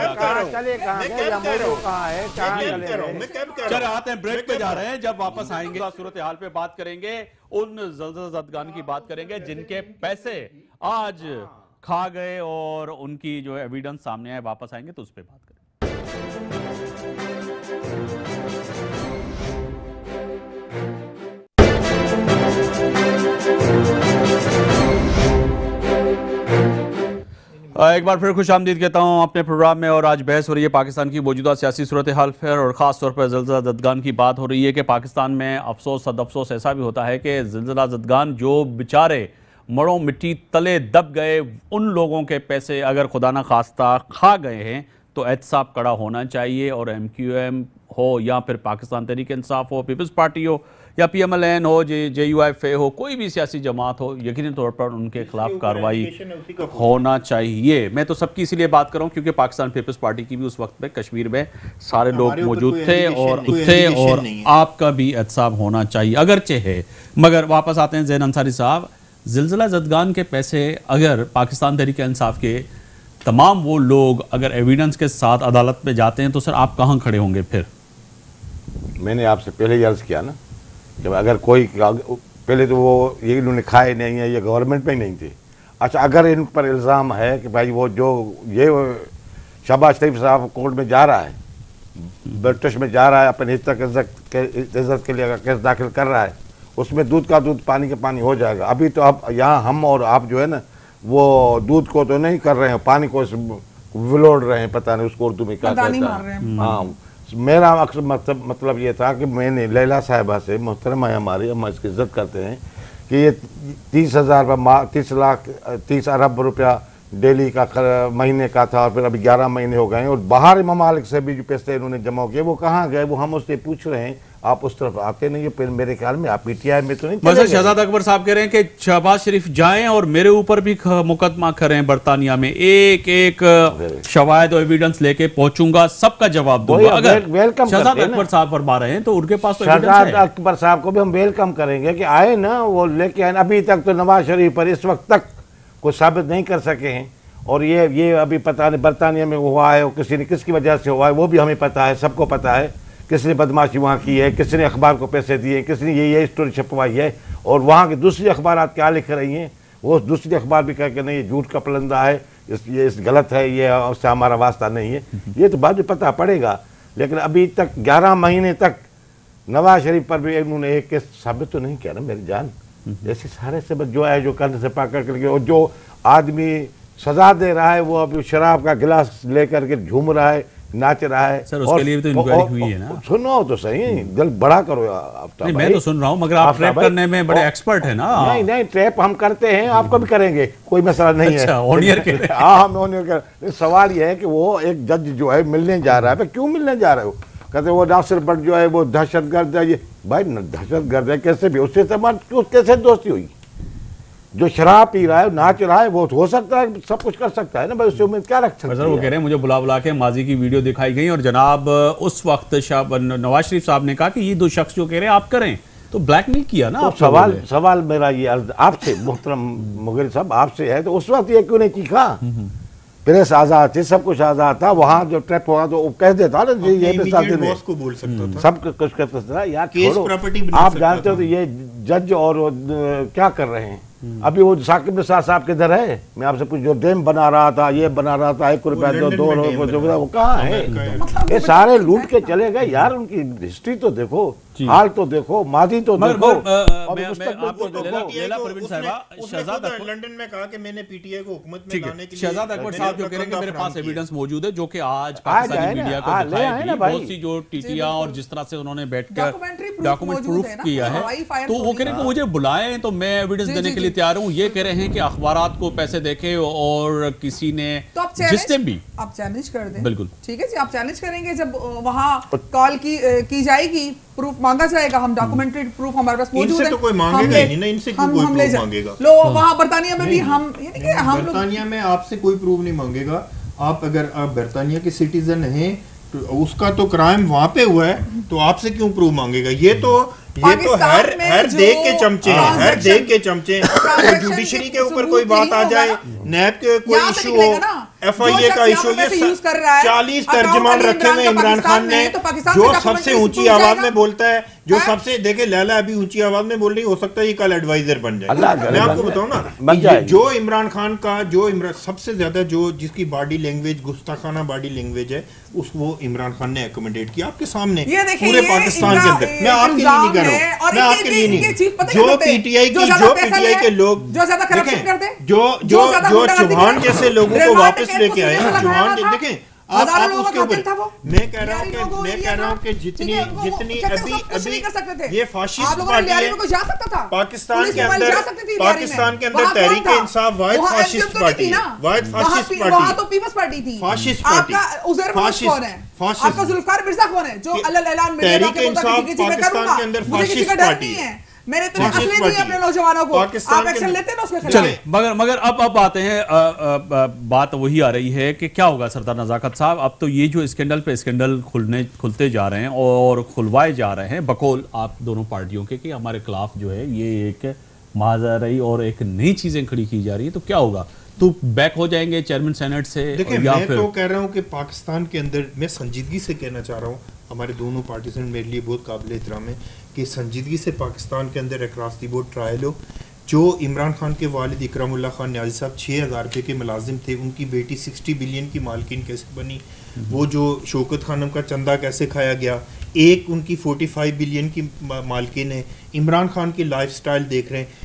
चले आते हैं ब्रेक पे जा रहे हैं, जब वापस आएंगे सूरत हाल पे बात करेंगे, उन ज़लज़ला ज़दगान की बात करेंगे जिनके पैसे आज खा गए और उनकी जो एविडेंस सामने आए, वापस आएंगे तो उस पर बात करेंगे। एक बार फिर खुश आमदीद कहता हूँ अपने प्रोग्राम में, और आज बहस हो रही है पाकिस्तान की मौजूदा सियासी सूरत हाल पर, और ख़ास तौर पर ज़लज़ला ज़दगान की बात हो रही है कि पाकिस्तान में अफसोस सद अफसोस ऐसा भी होता है कि ज़लज़ला ज़दगान जो बेचारे मड़ों मिट्टी तले दब गए, उन लोगों के पैसे अगर खुदा न खास्ता खा गए हैं तो एहतसाब कड़ा होना चाहिए, और एम क्यू एम हो या फिर पाकिस्तान तहरीक इंसाफ हो, पीपल्स पार्टी हो या पी एम एल एन हो, जे जे यू एफ ए हो, कोई भी सियासी जमात हो, यकीनी तौर पर उनके खिलाफ कार्रवाई होना चाहिए। मैं तो सबकी इसीलिए बात कर रहा हूँ क्योंकि पाकिस्तान पीपल्स पार्टी की भी उस वक्त में कश्मीर में सारे लोग मौजूद थे और थे, और आपका भी एहतसाब होना चाहिए अगरचे है। मगर वापस आते हैं ज़ैन अंसारी साहब, ज़लज़ला ज़दगान के पैसे अगर पाकिस्तान तहरीक इंसाफ के तमाम वो लोग अगर एविडेंस के साथ अदालत में जाते हैं तो सर आप कहाँ खड़े होंगे फिर? मैंने आपसे पहले ही अर्ज किया ना कि अगर कोई पहले तो वो ये इन्होंने खाए नहीं है, ये गवर्नमेंट में ही नहीं थे। अच्छा अगर इन पर इल्ज़ाम है कि भाई वो जो ये शहबाज शरीफ साहब कोर्ट में जा रहा है, ब्रिटिश में जा रहा है, अपने हिस्सा के इज्जत के इज्जत के लिए अगर केस दाखिल कर रहा है, उसमें दूध का दूध पानी का पानी हो जाएगा। अभी तो अब यहाँ हम और आप जो है ना वो दूध को तो नहीं कर रहे हैं, पानी को विलोड़ रहे हैं, पता नहीं उसको उर्दू में क्या कहते हैं। हाँ, मेरा अक्सर मतलब मतलब ये था कि मैंने लैला साहिबा से, मोहतरमा है हमारी, हम इसकी इज्जत करते हैं, कि ये तीस हज़ार तीस लाख तीस अरब रुपया डेली का महीने का था, और फिर अभी ग्यारह महीने हो गए, और बाहर ममालिक से भी जो पैसे इन्होंने जमा किए वो कहाँ गए, वो हम उससे पूछ रहे हैं। आप उस तरफ आते नहीं, फिर मेरे ख्याल में आप पीटीआई में तो नहीं चले गए। शहजाद अकबर साहब कह रहे हैं कि शहबाज शरीफ जाएं और मेरे ऊपर भी मुकदमा करें बरतानिया में, एक एक शवाहिद और एविडेंस लेके पहुंचूंगा, सबका जवाब दूंगा। अगर वेलकम शहजाद अकबर साहब फरमा रहे हैं तो उनके पास तो शहजाद अकबर साहब को भी हम वेलकम करेंगे कि आए ना, वो लेके आए। अभी तक तो नवाज शरीफ पर इस वक्त तक कुछ साबित नहीं कर सके हैं, और ये ये अभी पता नहीं बरतानिया में हुआ है, किसी ने किसकी वजह से हुआ है वो भी हमें पता है, सबको पता है, किसने बदमाशी वहाँ की है, किसने अखबार को पैसे दिए, किसने ये ये स्टोरी छपवाई है, और वहाँ की दूसरी अखबार क्या लिख रही हैं, वो दूसरी अखबार भी कह के नहीं ये झूठ का पलंदा है, इस ये इस गलत है, ये उससे हमारा वास्ता नहीं है, ये तो बाद में पता पड़ेगा। लेकिन अभी तक ग्यारह महीने तक नवाज शरीफ पर भी उन्होंने एक केस साबित तो नहीं किया ना मेरी जान। जैसे सारे सबक जो है जो करने से पाकर करके, और जो आदमी सजा दे रहा है वो अभी शराब का गिलास लेकर के झूम रहा है, नाच रहा है। सर उसके लिए भी तो इंक्वायरी हुई है ना। सुनो तो सही, दिल बड़ा करो आफ्ताब भाई। मैं तो सुन रहा हूँ, मगर आप ट्रैप करने में बड़े एक्सपर्ट है ना। नहीं नहीं, ट्रैप हम करते हैं, आपको भी करेंगे, कोई मसला नहीं है। ऑनियर के हाँ हम ऑनियर कर। सवाल ये है कि वो एक जज जो है मिलने जा रहा है, क्यों मिलने जा रहे हो? कहते वो नासिर भट्ट जो है वो दहशतगर्द है। ये भाई दहशतगर्द है कैसे भी, उससे तो कैसे दोस्ती हुई? जो शराब पी रहा है, नाच रहा है, वो हो सकता है, सब कुछ कर सकता है ना भाई, उससे उम्मीद क्या रख सकते हैं? वो कह रहे हैं मुझे बुला बुला के माजी की वीडियो दिखाई गई, और जनाब उस वक्त नवाज शरीफ साहब ने कहा कि ये दो शख्स जो कह रहे हैं आप करें, तो ब्लैकमेल किया ना। तो सवाल सवाल मेरा ये आपसे मोहतरम मुगेरी साहब आपसे है, तो उस वक्त ये क्यों नहीं चीखा? प्रेस आजाद थी, सब कुछ आजाद था, वहाँ जो ट्रैप हुआ तो वो कह देता ना जी ये बॉस को बोल सकता था, सब कुछ कहता था यार। छोड़ो, आप जानते हो तो ये जज और क्या कर रहे हैं अभी? वो साकिब निसार साहब किधर है? मैं आपसे पूछ, जो डैम बना रहा था, ये बना रहा था, एक रुपया दो दो रुपये, वो कहाँ है? ये सारे लूट के चले गए यार। उनकी हिस्ट्री तो देखो, हाल तो देखो, माजी तो देखो, लंदन में कहा कि मैंने पीटीआई को हुकूमत में लाने के लिए। शहजाद अकबर साहब जो कह रहे हैं कि मेरे पास एविडेंस मौजूद है, जो कि आज पाकिस्तानी मीडिया को दिखाई, बहुत सी जो टीटियां और जिस तरह से उन्होंने बैठकर डॉक्यूमेंट प्रूफ किया है, तो वो कह रहे हैं कि मुझे बुलाएं तो मैं एविडेंस देने के लिए तैयार हूँ। ये कह रहे हैं कि अखबारात को पैसे देखे और किसी ने जिसने भी आप चैलेंज कर दें, बिल्कुल ठीक है जी, आप चैलेंज करेंगे जब वहाँ कॉल की की जाएगी, प्रूफ मांगा जाएगा, हम डॉक्यूमेंट्री प्रूफ हमारे पास मौजूद है, तो कोई मांगेगा ही नहीं ना, इनसे कोई प्रूफ मांगेगा? लो वहाँ बरतानिया में भी हम यानी कि हम बरतानिया में आपसे कोई प्रूफ नहीं मांगेगा। आप अगर आप बरतानिया के सिटीजन हैं तो उसका तो क्राइम वहाँ पे हुआ है, तो आपसे क्यों प्रूफ मांगेगा? ये तो ये तो हर हर देख के चमचे हैं, हर देख के चमचे हैं। जुडिशरी के ऊपर कोई बात आ जाए, नैब के कोई इशू हो, एफ आई ए का इशू, ये चालीस तर्जमान रखे हुए इमरान खान ने, जो सबसे ऊंची आवाज में बोलता है, जो सबसे देखे लैला अभी ऊंची आवाज में बोल रही, हो सकता है ये कल एडवाइजर बन जाए। मैं आपको बताऊं ना, जो इमरान खान का जो सबसे ज्यादा जो जिसकी बॉडी लैंग्वेज गुस्ताखाना बॉडी लैंग्वेज है, उस वो इमरान खान ने एकोमोडेट किया आपके सामने पूरे पाकिस्तान के अंदर। मैं आपके लिए नहीं कह रहा हूँ, मैं आपके लिए नहीं, जो पीटीआई की जो पीटीआई के लोग देखें, जो जो जो चौहान जैसे लोगों को वापस लेके आए, चौहान देखें आप आप उसके ऊपर, मैं कह रहा हूँ कि मैं कह रहा हूँ कि जितनी जितनी अभी अभी ये फाशिस्ट पार्टी है पाकिस्तान के अंदर, पाकिस्तान के अंदर तहरीक इंसाफ वाहिद फाशिस्ट पार्टी है, वाहिद फाशिस्ट पार्टी, तो पीपल्स पार्टी थी, फाशिस्ट पार्टी, फाशिस्ट फाशिस्ट आपका जुल्फिकार मिर्जा कौन है जो अल्लाह ऐलान में तहरीक इंसाफ पाकिस्तान के अंदर फाशिस्ट पार्टी है। मेरे तो असली नहीं अपने नौजवानों को आप एक्शन लेते हैं ना उसके खिलाफ। चले मगर मगर अब अब आते हैं आ, आ, आ, बात वही आ रही है कि क्या होगा सरदार नज़ाकत साहब। अब तो ये जो स्कैंडल पे स्कैंडल खुलने खुलते जा रहे हैं और खुलवाए जा रहे हैं बकौल आप दोनों पार्टियों के कि हमारे खिलाफ जो है ये एक माजरई और एक नई चीजें खड़ी की जा रही है, तो क्या होगा? तो बैक हो जाएंगे चेयरमैन सेनेट से? देखिए मैं तो कह रहा हूँ कि पाकिस्तान के अंदर मैं संजीदगी से कहना चाह रहा हूँ, हमारे दोनों पार्टीजन मेरे लिए बहुत काबिल एहतराम है कि संजीदगी से पाकिस्तान के अंदर अक्रॉस दी बोर्ड ट्रायल हो। जो इमरान खान के वालिद इकरामुल्लाह खान न्याजी साहब छः हज़ार रुपये के मुलाजिम थे, उनकी बेटी सिक्सटी बिलियन की मालकिन कैसे बनी, वो जो शौकत खानम का चंदा कैसे खाया गया, एक उनकी फोर्टी फाइव बिलियन की मालकिन है। इमरान खान की लाइफ स्टाइल देख रहे हैं,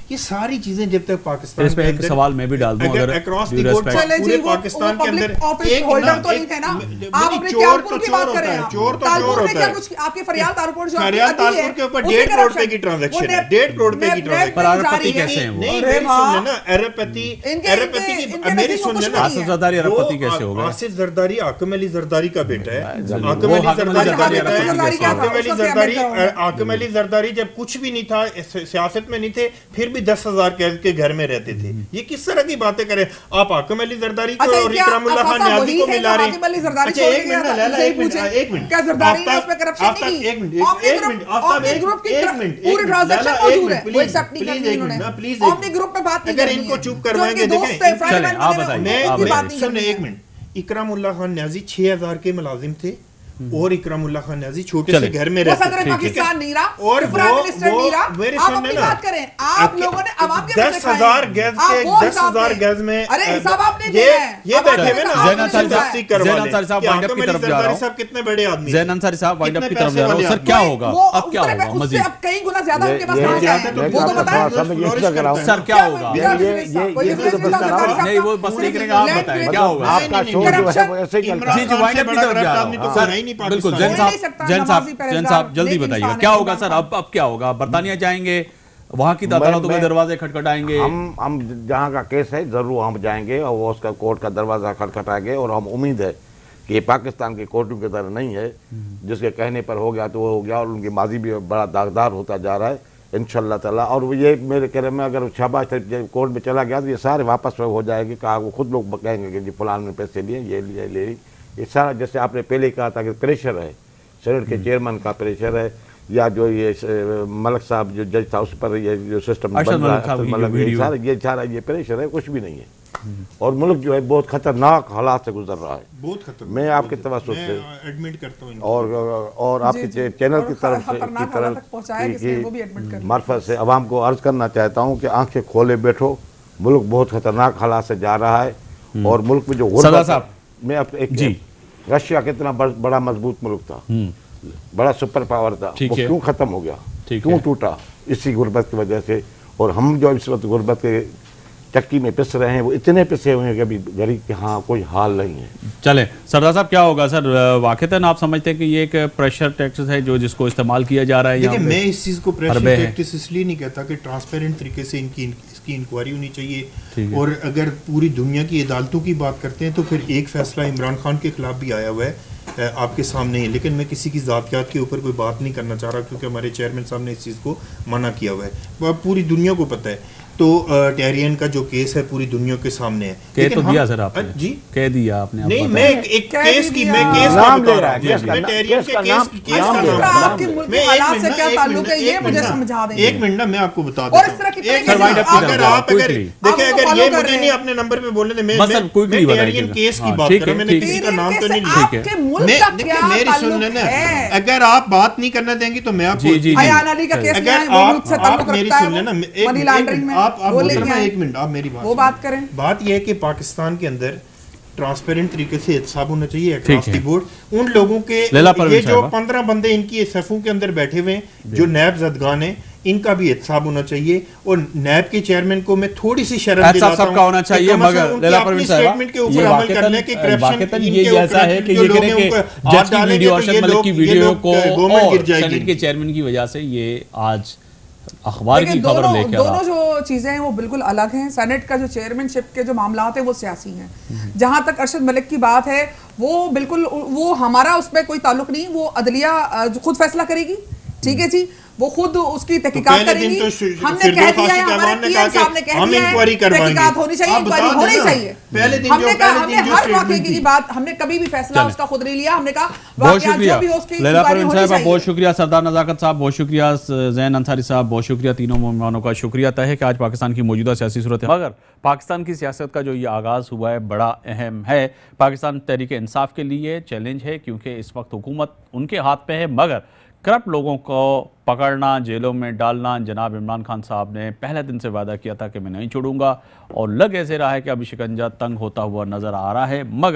ये सारी चीजें जब तक पाकिस्तान इस पे एक सवाल मैं भी डाल दूं, अगर अक्रॉस द बोर्ड पूरे पाकिस्तान के अंदर एक होल्डर तो नहीं थे ना, आप अपने त्यालपुर की बात कर रहे हैं, चोर तो चोर होता है। आपके फरियाल तालपुर जो फरियाल तालपुर के ऊपर डेढ़ करोड़ रुपए की ट्रांजैक्शन है, डेढ़ करोड़ रुपए की ट्रांजैक्शन। पर अरबपति कैसे हैं वो? नहीं मेरी सुन लेना, अरबपति अरबपति की मेरी सुन लेना, आसिफ जरदारी अरबपति कैसे हो गए? आसिफ जरदारी आकिम अली जरदारी का बेटा है, आकिम अली जरदारी का बेटा है। आकिम अली जरदारी आकिम अली जरदारी जब कुछ भी नहीं था, सियासत में नहीं थे, फिर भी दस हजार कैद के घर में रहते थे। ये किस तरह की बातें करें आप? आकिम अली जरदारी को और इकरामुल्लाह खान न्याजी को मिला रहे हैं। अच्छा एक मिनट ना लैला, एक मिनट एक मिनट क्या जरदारी ने उसमें करप्शन नहीं की? एक मिनट एक मिनट आफ्ताब एक मिनट एक मिनट पूरी ट्रांजैक्शन मौजूद है, वो एक्सेप्ट नहीं प्लीज करनी एक उन्होंने। मिनट प्लीज अपने ग्रुप में बात नहीं अगर करनी इनको है। चुप करवाएंगे जो उनके देखें, दोस्त हैं, फ्रेंड चलें, बन आप गए, बताइए, मैं आप उनकी बात बताइए। नहीं सुन करनी एक है। मिनट, इकरामुल्लाह खान न्याजी छह हजार के मुलाजिम थे और इकरामुल्लाह खान न्याजी छोटे से चले। घर में वो रहते सदर थे, पाकिस्तान नहीं रहा और प्राइम वो मिनिस्टर वो नहीं रहा। मेरे आप सुनने अपनी ना, बात करें, आप लोगों ने अवाम के दस हजार गैस के दस हजार गैस में अरे हिसाब आपने ये दिया है। ये अब बैठे आपने हुए ना हिसाब जैन आपने अंसारी दिया साहब, है। करवा जैन लें अंसारी साहब कि वाइंड अप आकिम की अली तरफ जा जरदारी रहा हूं। साहब कितने बड़े आदमी जैन अंसारी साहब वाइंड अप कितने की तरफ पैसे जा रहा हूं। वाले सर क्या आदमी? होगा वो अब, क्या उससे- होगा उससे मजीद? अब कई गुना ज्यादा उनके पास ये- पैसे ये- हैं। ये- वो तो बताएं। थोड़ा सा मैं ये चेक कराऊं। सर क्या होगा? ये- ये- ये- कोई ये difference तो बस नहीं कराओ। होता। नहीं वो बस देख रहे हैं, आप बताएं क्या होगा? आपका शो जो है वो ऐसे ही चलता जी है। जी वाइंड अप की तरफ जा रहा हूं। सर बिल्कुल जैन बोल साहब नहीं सकता, जैन साहब नवाजी जैन पहरेजगार, साहब जल्दी नेक बताइएगा इंसान क्या है, होगा कोई सर? बात अब अब क्या होगा? बरतानिया जाएंगे, वहाँ की मैं- अदालतों के मैं- दरवाजे खटखटाएंगे? हम हम जहाँ का केस है जरूर हम जाएंगे और वो उसका कोर्ट का दरवाज़ा खटखटाएंगे और हम उम्मीद है कि ये पाकिस्तान की कोर्टों की तरह नहीं है जिसके कहने पर हो गया तो वो हो गया और उनकी माजी भी बड़ा दागदार होता जा रहा है इंशाल्लाह ताला। और ये मेरे कहने में अगर शहबाज शरीफ जब कोर्ट में चला गया तो ये सारे वापस हो जाएंगे। कहा वो खुद लोग कहेंगे कि जी फलान ने पैसे लिए, ये लिए ले ली। ये सारा जैसे आपने पहले कहा था कि प्रेशर है, सेनेट के चेयरमैन का प्रेशर है या जो ये मलिक साहब जो जज था उस पर ये जो सिस्टम अरशद बन रहा मलिक साहब है की जो मतलब ये वीडियो। सारा ये सारा ये प्रेशर है, कुछ भी नहीं है। और मुल्क जो है बहुत खतरनाक हालात से गुजर रहा है। बहुत खतरनाक। मैं आपके तवज्जुह से एडमिट करता हूं और और आपके जी, जी। चैनल और की तरफ से खतरनाक की हालात तरफ तक पहुंचाया किसने, वो भी एडमिट कर की लिया। मार्फत से अवाम को अर्ज करना चाहता हूँ कि आंखें खोले बैठो, मुल्क बहुत खतरनाक हालात से जा रहा है। और मुल्क में जो सदा गुर्बत साहब मैं अब एक जी। रशिया कितना ब- बड़ा मजबूत मुल्क था, बड़ा सुपर पावर था, ठीक वो है। क्यों खत्म हो गया, ठीक क्यों है। टूटा? इसी गुर्बत की वजह से। और हम जो इस वक्त गुर्बत के चक्की में पिस रहे हैं वो इतने पिसे हुए हैं कि अभी गरीब के हाँ कोई हाल नहीं है। चले सरदार साहब क्या होगा सर? वाकईतन आप समझते हैं कि ये एक प्रेशर टैक्स है जो जिसको इस्तेमाल किया जा रहा है? देखिए यहाँ मैं पे इस चीज़ को प्रेशर हरबे हैं। टैक्स इसलिए नहीं कहता कि ट्रांसपेरेंट तरीके से इनकी इसकी इंक्वायरी होनी ठीक चाहिए। है। और अगर पूरी दुनिया की अदालतों की बात करते हैं तो फिर एक फैसला इमरान खान के खिलाफ भी आया हुआ है अ, आपके सामने ही। लेकिन मैं किसी की ज़ातियात के ऊपर कोई बात नहीं करना चाह रहा क्योंकि हमारे चेयरमैन साहब ने इस चीज़ को मना किया हुआ है। वो अब पूरी दुनिया को पता है। तो टेरियन का जो केस है पूरी दुनिया के सामने है। कह लेकिन तो हम- दिया सर अ, आपने, जी कह दिया आपने, आप नहीं बताएं। मैं एक, एक कह केस भी की दिया। मैं केस का नाम बता ले रहा रहा है, हूँ। केस का मैं नाम- टेरियन केस के का केस नाम- की नाम केस का ले नाम रहा है, बता रहा आपके हूँ। मुल्क मैं के एक हालात मिनट से ना, क्या एक ताल्लुक मिनट है, ना, ये एक मुझे मिनट ना, समझा देंगे। एक मिनट ना मैं आपको बता और देता इस तरह की हूँ। एक तरह मिनट, की आप- अगर आप- आप अगर quickly। देखिए आप अगर follow ये कर मुझे रहे नहीं हैं। अपने नंबर पे बोलने दे, मैं बस सर, मैं quickly मैं बताइए टेरियन कि- केस की हाँ, बात ठीक कर रहा हूँ, है, मैंने ठीक किसी है। का नाम तो नहीं टेरियन लिया। के आपके मुल्क मैं का देखिए क्या मेरी सुन ताल्लुक लेना, है? अगर आप बात नहीं करना देंगी तो मैं आपको जी, जी, जी। अयान अली का केस अगर क्या है, वो आप मुल्क से आप ताल्लुक मेरी रखता है, सुन लेना, वो एक मनी मिनट, लॉन्ड्रिंग एक में, मिनट, आप आप वो बोल लेके रहे हैं, आए। एक मिनट आप मेरी बात वो सुनिए। बात करें। बात यह है कि पाकिस्तान के अंदर ट्रांसपेरेंट तरीके से एहतसाब होना चाहिए ठीक अक्रॉस है। The board. उन लोगों के लैला ये परवीन जो साहिबा। पंद्रह बंदे इनकी सफ़ों के अंदर बैठे हुए हैं जो नैब जदगान है, इनका भी एहतसाब होना चाहिए। और नैब के चेयरमैन को मैं थोड़ी सी शर्म एहतसाब दिलाता सबका हूं होना कि चाहिए, कम से कम मगर उनके लैला अपनी परवीन साहिबा, स्टेटमेंट के ये ऊपर अमल वाकईतन- कर लें कि करप्शन वाकईतन ये इनके ऐसा है कि जो ये लोग करें हैं कि उनको जज हाथ की डालेंगे वीडियो तो अरशद ये मलिक लोग- की ये वीडियो लोग को गवर्नमेंट गिर और जाएगी। सेनेट के चेयरमैन की वजह से ये आज अखबार की देखिए, खबर दोनों लेके आ रहा। दोनों जो चीजें हैं वो बिल्कुल अलग हैं। सेनेट का जो चेयरमैनशिप के जो मामलात हैं वो सियासी हैं। जहां तक अरशद मलिक की बात है वो बिल्कुल वो हमारा उसमें कोई ताल्लुक नहीं, वो अदलिया अ, जो खुद फैसला करेगी। ठीक है जी, वो खुद उसकी तहकीकात पहले दिन करेगी। तो शु- हमने फिरदौस कह दिया है, आशिक हमारे अवान ने पीएम कहा साहब ने कि कह हम दिया है, इंक्वायरी करवाएंगे। तहकीकात होनी चाहिए, आप इंक्वायरी बता होनी देना, चाहिए। पहले दिन हमने जो- कहा पहले हमने दिन जो हर statement वाकये थी। की बात हमने कभी भी फैसला चलें। उसका खुद नहीं लिया। हमने कहा बहुत वाकयात शुक्रिया जो भी हो उसकी लैला इंक्वायरी परवीन होनी साहबा, चाहिए। बहुत शुक्रिया सरदार नजाकत साहब, बहुत शुक्रिया जैन अंसारी साहब, बहुत शुक्रिया तीनों मेहमानों का। शुक्रिया तय है कि आज पाकिस्तान की मौजूदा सियासी सूरत है, मगर पाकिस्तान की सियासत का जो ये आगाज़ हुआ है बड़ा अहम है। पाकिस्तान तहरीक इंसाफ के लिए चैलेंज है क्योंकि इस वक्त हुकूमत उनके हाथ पे है, मगर करप्ट लोगों को पकड़ना, जेलों में डालना, जनाब इमरान खान साहब ने पहले दिन से वादा किया था कि मैं नहीं छोड़ूंगा और लग ऐसे रहा है कि अभी शिकंजा तंग होता हुआ नज़र आ रहा है। मगर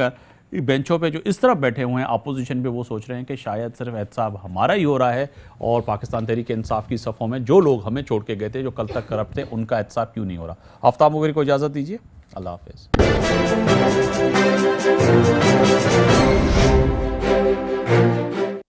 बेंचों पे जो इस तरफ बैठे हुए हैं अपोजिशन पे, वो सोच रहे हैं कि शायद सिर्फ एहतसाब हमारा ही हो रहा है और पाकिस्तान तहरीक इंसाफ की सफ़ों में जो लोग हमें छोड़ के गए थे, जो कल तक करप्ट थे, उनका एहतसाब क्यों नहीं हो रहा। आफ्ताब मुगेरी को इजाज़त दीजिए, अल्लाह हाफिज़।